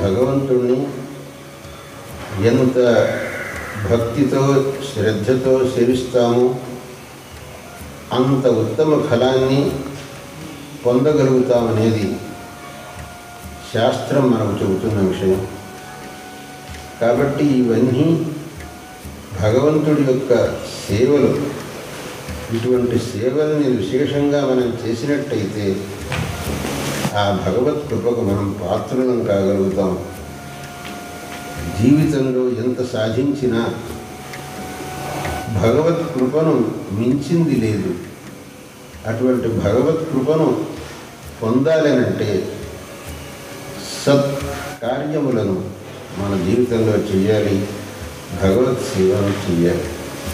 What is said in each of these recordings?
భగవంతుణ్ణి ఎంత భక్తితో శ్రద్ధతో సేవిస్తామో అంత ఉత్తమ ఫలాన్ని పొందగలుగుతామనేది శాస్త్రం మనకు చెబుతున్న విషయం. కాబట్టి ఇవన్నీ భగవంతుడి యొక్క సేవలు. ఇటువంటి సేవల్ని విశేషంగా మనం చేసినట్టయితే ఆ భగవత్ కృపకు మనం పాత్రలం కాగలుగుతాం. జీవితంలో ఎంత సాధించినా భగవత్ కృపను మించింది లేదు. అటువంటి భగవత్ కృపను పొందాలనంటే సత్కార్యములను మన జీవితంలో చేయాలి, భగవత్ సేవను చేయాలి.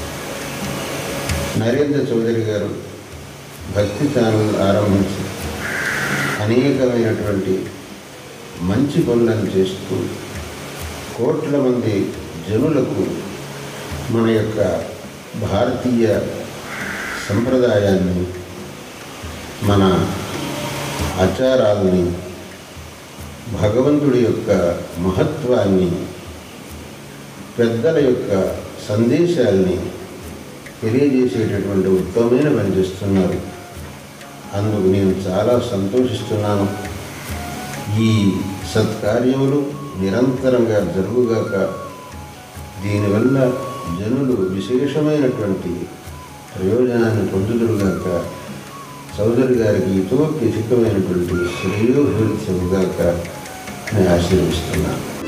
నరేంద్ర చౌదరి గారు భక్తి ఛానల్ ఆరంభించి అనేకమైనటువంటి మంచి పనులను చేస్తూ కోట్ల మంది జనులకు మన యొక్క భారతీయ సంప్రదాయాన్ని, మన ఆచారాలని, భగవంతుడి యొక్క మహత్వాన్ని, పెద్దల యొక్క సందేశాల్ని తెలియజేసేటటువంటి ఉత్తమమైన పని చేస్తున్నారు. అందుకు నేను చాలా సంతోషిస్తున్నాను. ఈ సత్కార్యములు నిరంతరంగా జరుగుగాక. దీనివల్ల జనులు విశేషమైనటువంటి ప్రయోజనాన్ని పొందుదురుగాక. చౌదరి గారికి ఇతోప్యధికమైనటువంటి శ్రేయోభివృద్ధి చెందుగాక నేను ఆశీర్వదిస్తున్నాను.